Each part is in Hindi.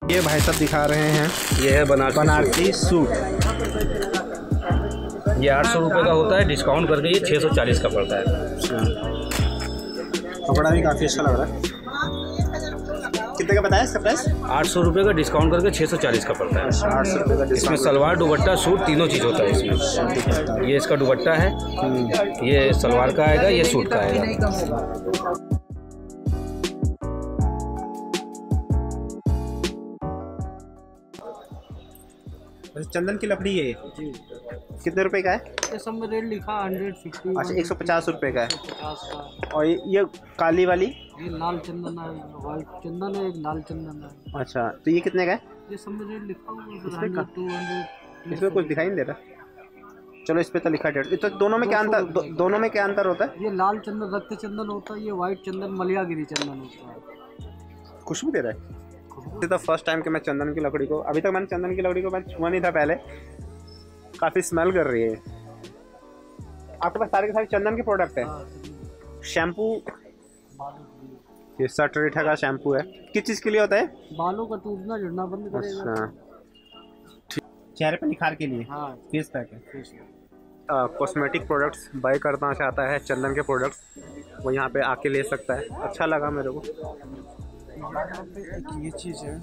ये भाई साहब दिखा रहे हैं, ये है बनारसी सूट। ये 800 रुपये का होता है, डिस्काउंट करके ये 640 का पड़ता है। कपड़ा भी काफ़ी अच्छा लग रहा है। कितने का बताया इसका प्राइस? 800 रुपये का डिस्काउंट करके 640 का पड़ता है। 800 रुपये का। इसमें सलवार दुपट्टा सूट तीनों चीज़ होता है इसमें। ये इसका दुपट्टा है, ये सलवार का आएगा, ये सूट का आएगा। चंदन की लकड़ी है जी। कितने रुपए का है? ये सब में रेट लिखा 150। अच्छा, 150 रुपये का है। 50 का। और ये काली वाली? ये लाल चंदन है, व्हाइट चंदन है, एक लाल चंदन है। अच्छा, तो ये कितने का है? ये सब में रेट लिखा हुआ है 200। इसमें कुछ दिखाई नहीं दे रहा। चलो, इस पे तो लिखा है। तो दोनों में क्या अंतर, दोनों में क्या अंतर होता है? ये लाल चंदन रक्त चंदन होता है, ये व्हाइट चंदन मलयागिरी चंदन होता है। खुशबू दे रहा है। तो फर्स्ट टाइम कि मैं चंदन की लकड़ी को, अभी तक मैंने चंदन की लकड़ी को मैं छुआ नहीं था पहले। काफ़ी स्मेल कर रही है। आपके पास सारे के सारे चंदन के प्रोडक्ट है? शैम्पू, ये सटरीठा का शैम्पू है। किस चीज़ के लिए होता है? बालों का टूटना झड़ना बंद करेगा। अच्छा, चेहरे पे निखार के लिए। हाँ, फेस पैक है। कॉस्मेटिक प्रोडक्ट्स बाय करना चाहता है चंदन के प्रोडक्ट्स, वो यहाँ पे आके ले सकता है। अच्छा लगा मेरे को। ये चीज़ है,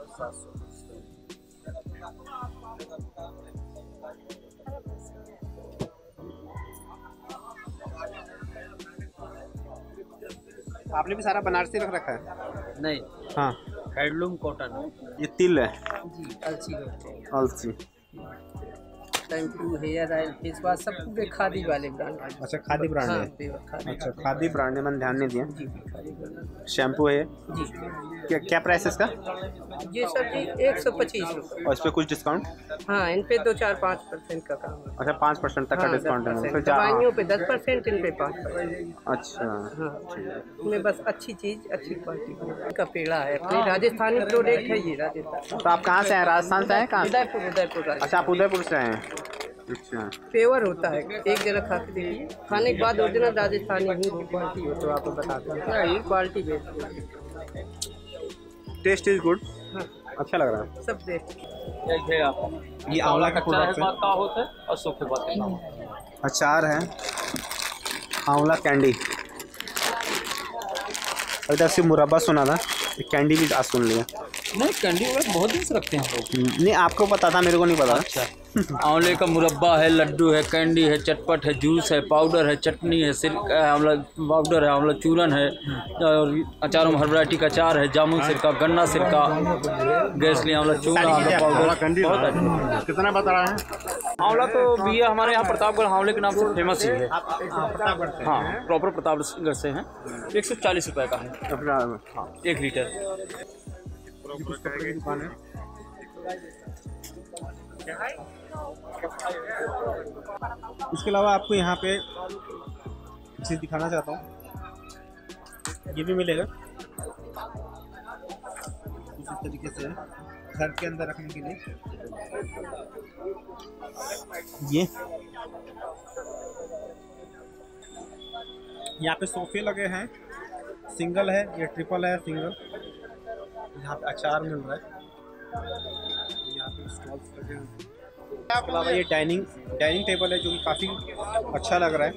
आपने भी सारा बनारसी रख रखा है? नहीं, हाँ, हैंडलूम कॉटन। ये तिल है जी, अलसी करते हैं। अलसी। Shampoo, hair oil, face wash सब पूरे खादी वाले ब्रांड। अच्छा, खादी ब्रांड है। अच्छा, खादी ब्रांड है, मैंने ध्यान नहीं दिया। जी, खादी ब्रांड। शैम्पू है जी। क्या प्राइस है इसका? ये सब जी 125 रुपये। और इस पे कुछ डिस्काउंट? हाँ, इन पे 2-4-5% का काम है। अच्छा, 5% तक का डिस्काउंट है। तो दवाइयों पे 10%, इन पे 5%। अच्छा, हाँ, इसमें बस अच्छी चीज़, अच्छी क्वालिटी का पेड़ा है। अपनी राजस्थानी प्रोडक्ट है ये, राजस्थान। तो आप कहाँ से हैं? राजस्थान से हैं? कहाँ? उदयपुर। अच्छा, आप उदयपुर से हैं। अच्छा, पेवर होता है, एक जगह खा के देखिए, खाने के बाद ओरिजिनल राजस्थानी घी की क्वालिटी हो तो आपको बताता हूँ। ये क्वालिटी बेस्ट है। Taste is good. हाँ, अच्छा लग रहा है सब बेस्ट। ये आंवला का प्रोडक्ट है और सूखे बात अचार है, आंवला कैंडी। अभी तक सिर्फ मुरब्बा सुना था, कैंडी भी आज सुन लिया। नहीं, कैंडी वगैरह बहुत दिन से रखते हैं हम लोग। नहीं, आपको पता था, मेरे को नहीं पता। अच्छा, आंवले का मुरब्बा है, लड्डू है, कैंडी है, चटपट है, जूस है, पाउडर है, चटनी है, सिरक है, आंवला पाउडर है, आंवला चूरन है, और अचारों में हर वैरायटी का अचार है, जामुन सिरका, गन्ना सिरका, गैसली आंवला चूरा, आंवला पाउडर। कितना बता रहा है? आंवला तो भैया हमारे यहाँ प्रतापगढ़ आंवले के नाम से फेमस ही है। हाँ, प्रॉपर प्रतापगढ़ से हैं। 140 रुपये का है। हाँ, 1 लीटर। दुकान है। इसके अलावा आपको यहाँ पे चीज़ दिखाना चाहता हूँ, ये भी मिलेगा इस तरीके से घर के अंदर रखने के लिए। ये यहाँ पे सोफे लगे हैं, सिंगल है, ये ट्रिपल है, सिंगल। यहाँ पे अचार मिल रहा है, यहाँ पे स्टॉल्स लगे हैं। इसके अलावा ये डाइनिंग टेबल है जो कि काफ़ी अच्छा लग रहा है।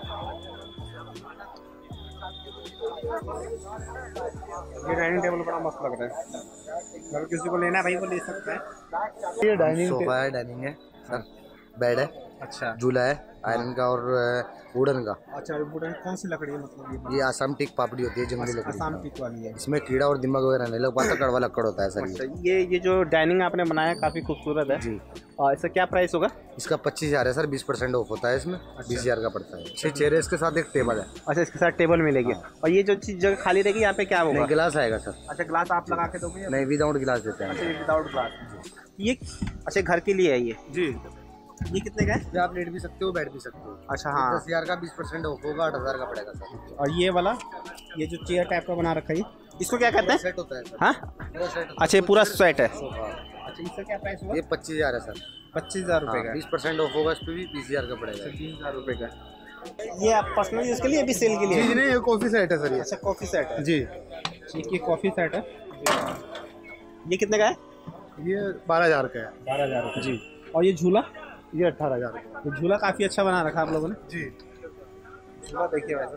ये डाइनिंग टेबल बड़ा मस्त लग रहा है, अगर किसी को लेना है भाई वो ले सकता है। ये डाइनिंग सोफा है, डाइनिंग है सर, बेड है, अच्छा, झूला है आयरन का और वुडन का। अच्छा, वुडन कौन सी लकड़ी है? मतलब ये आसाम टीक पापड़ी होती है, जंगली लकड़ी। आसाम टीक वाली है। इसमें कीड़ा और दिमाग वगैरह नहीं लग पाता, कड़वा लक्कड़ होता है सर। अच्छा, ये जो डाइनिंग आपने बनाया काफ़ी खूबसूरत है जी। और इसका क्या प्राइस होगा? इसका 25,000 है सर, 20% ऑफ होता है इसमें। 20,000 का पड़ता है। 6 चेयर है, इसके साथ एक टेबल है। अच्छा, इसके साथ टेबल मिलेगी। और ये जो चीज़ जगह खाली रहेगी यहाँ पे क्या होगा? गिलास आएगा सर। अच्छा, ग्लास आप लगा के दोगे? नहीं, विदाउट गिलास देते हैं। अच्छा, विदाउट ग्लास। ये अच्छा घर के लिए है ये जी। ये कितने का है? आप लेट भी सकते हो, बैठ भी सकते हो। अच्छा, हाँ। 10,000 का 20% ऑफ होगा, 8,000 का पड़ेगा सर। और ये वाला, ये जो चेयर टाइप का बना रखा है, इसको क्या कहते हैं? सेट होता है सर। हाँ, अच्छा, ये पूरा सेट है। अच्छा, इसका क्या प्राइस होगा? ये 25,000 है सर। 25,000 रुपये का। 20% ऑफ होगा, इस पर भी 20,000 का पड़ेगा। 20,000 रुपये का। ये आप पर्सनल यूज़ के लिए अभी सेल के लिए? जी नहीं, ये कॉफ़ी सेट है सर। ये अच्छा, कॉफ़ी सेट है जी। ठीक है, कॉफ़ी सेट है। ये कितने का है? ये 12,000 का है। 12,000 का जी। और ये झूला? ये 18,000 का। तो झूला काफ़ी अच्छा बना रखा आप लोगों ने जी। झूला देखिए वैसे।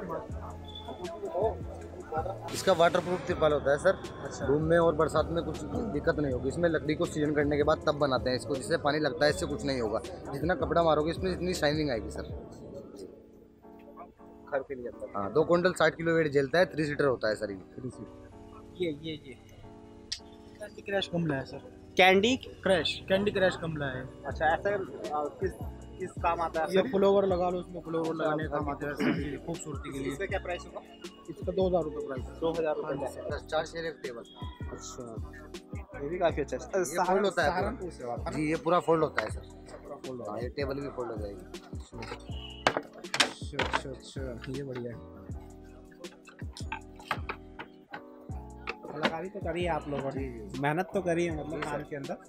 इसका वाटर प्रूफ तिरपाल होता है सर। अच्छा। रूम में और बरसात में कुछ दिक्कत नहीं होगी। इसमें लकड़ी को सीजन करने के बाद तब बनाते हैं इसको, जिससे पानी लगता है, इससे कुछ नहीं होगा। जितना कपड़ा मारोगे इसमें इतनी शाइनिंग आएगी सर। घर के लिए अच्छा। हाँ, 2 क्विंटल 60 किलो वेट झेलता है। 3 सीटर होता है सर ये। ये कैंडी क्रश गमला है सर। कैंडी कैंडी क्रश गमला है। अच्छा, ऐसा किस काम आता है? ये फ्लावर लगा लो, उसमें फ्लावर लगाने का काम आता है खूबसूरती के लिए। इसका क्या प्राइस होगा? इसका 2,000 रुपये प्राइस है। 2,000 रुपये। 4 शेयर एक टेबल। अच्छा, ये भी काफ़ी अच्छा है। ये फोल्ड होता है सहारनपुर से आता है जी। ये पूरा फोल्ड होता है सर। पूरा फोल्ड हाँ, ये टेबल भी फोल्ड हो जाएगी। अच्छा, ये बढ़िया है। कलाकारी तो करी है आप लोगों ने, मेहनत तो करी है मतलब काम के अंदर।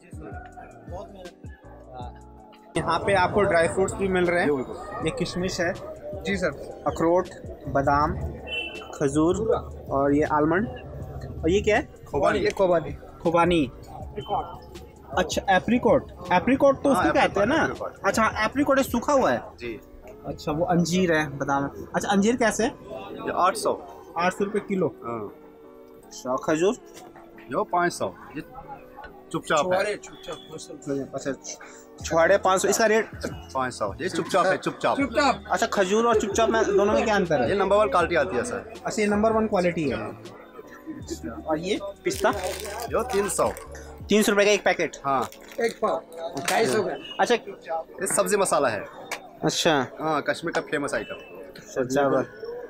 यहाँ पे आपको ड्राई फ्रूट्स भी मिल रहे हैं। ये किशमिश है जी सर। अखरोट, बादाम, खजूर और ये आलमंड। और ये क्या है? खुबानी। अच्छा, एप्रिकॉट तो उसको कहते हैं ना? अच्छा, एप्रिकॉट सूखा हुआ है जी। अच्छा, वो अंजीर है, बादाम है। अच्छा, अंजीर कैसे है? ये 800 रुपये किलो। अच्छा, खजूर? जो 500। ये चुपचाप है। अच्छा, छुआड़े 500। इसका रेट 500। ये चुपचाप है। चुपचाप। अच्छा, खजूर और चुपचाप में दोनों में क्या अंतर है? ये नंबर 1 क्वालिटी आती है सर। अच्छा, ये नंबर 1 क्वालिटी है। और ये पिस्ता? जो 300। 300 रुपये का एक पैकेट। हाँ, एक पाव 250 का। अच्छा ये सब्जी मसाला है। अच्छा, हाँ, कश्मीर का फेमस आइटम। चावल।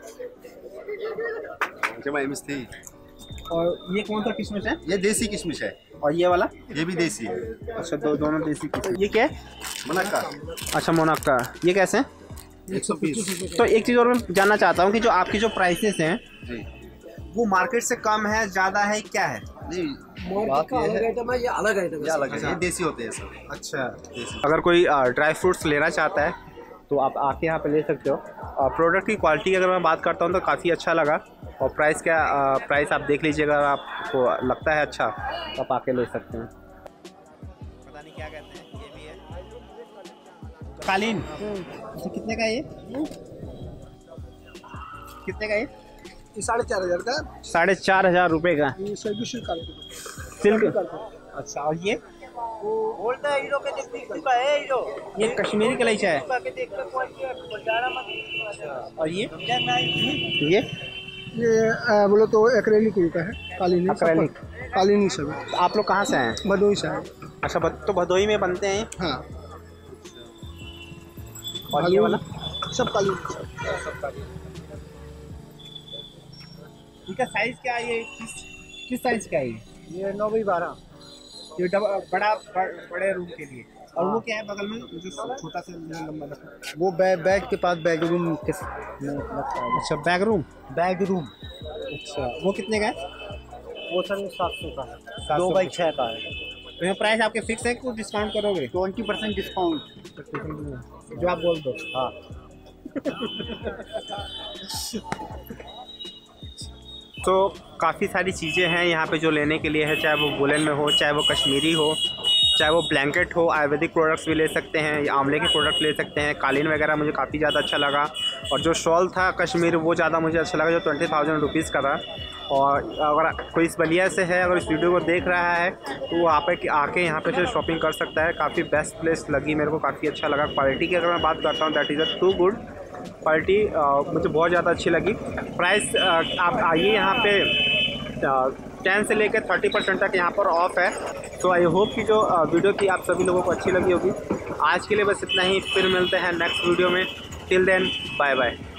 एमएस थी। और ये कौन सा किशमिश है? ये देसी किशमिश है। और ये वाला? ये भी देसी है। अच्छा, दोनों देसी किशमिश। ये क्या है? मुनक्का। अच्छा, मोनक्का। ये कैसे है? 120। तो एक चीज़ और मैं जानना चाहता हूँ कि जो आपकी जो प्राइसेस हैं जी। वो मार्केट से कम है, ज़्यादा है, क्या है? जी, बात ये है ये अलग आइटम ये अलग है। ये देसी होते हैं सर। अच्छा, अगर कोई ड्राई फ्रूट्स लेना चाहता है तो आप आके यहाँ पे ले सकते हो। और प्रोडक्ट की क्वालिटी की अगर मैं बात करता हूँ तो काफ़ी अच्छा लगा। और प्राइस प्राइस आप देख लीजिएगा, अगर आपको लगता है अच्छा तो आप आके ले सकते हैं। पता नहीं क्या कहते हैं, ये भी है कालीन। अच्छा, कितने का है ये? कितने का ये? 4,500 का। 4,500 रुपये का सिल्क। अच्छा, और ये? ये कश्मीरी कलैचा है। और ये बोलो तो एक्रेलिक का है। कालीन एक्रेलिक। कालीन सब। आप लोग कहाँ से हैं? भदोही से है। अच्छा, तो भदोही में बनते हैं। हाँ। और ये वाला? सब कालीन। इनका साइज क्या है? ये किस साइज का है? ये 9x12। ये बड़े रूम के लिए। और वो क्या है बगल में जो छोटा सा लंबा लगा? वो बैग के पास बैग रूम किस? अच्छा, बैग रूम। अच्छा, वो कितने का है? वो सर 700 का है। 2x6 का है। तो ये प्राइस आपके फिक्स है कि कुछ डिस्काउंट करोगे? 20% डिस्काउंट जो आप बोल दो। हाँ। तो काफ़ी सारी चीज़ें हैं यहाँ पे जो लेने के लिए है, चाहे वो वुलन में हो, चाहे वो कश्मीरी हो, चाहे वो ब्लैंकेट हो। आयुर्वेदिक प्रोडक्ट्स भी ले सकते हैं, आंवले के प्रोडक्ट ले सकते हैं। कालीन वगैरह मुझे काफ़ी ज़्यादा अच्छा लगा। और जो शॉल था कश्मीर, वो ज़्यादा मुझे अच्छा लगा, जो 20,000 रुपीज़ का था। और अगर कोई इस बलिया से है, अगर इस वीडियो को देख रहा है तो वो आके यहाँ पे से शॉपिंग कर सकता है। काफ़ी बेस्ट प्लेस लगी मेरे को, काफ़ी अच्छा लगा। क्वालिटी की अगर मैं बात करता हूँ, that is a too good quality. मुझे बहुत ज़्यादा अच्छी लगी। प्राइस आप आइए यहाँ पे 10 से लेकर 30% तक यहाँ पर ऑफ है। तो आई होप कि जो वीडियो थी आप सभी लोगों को अच्छी लगी होगी। आज के लिए बस इतना ही, फिर मिलते हैं नेक्स्ट वीडियो में। Till then, bye bye.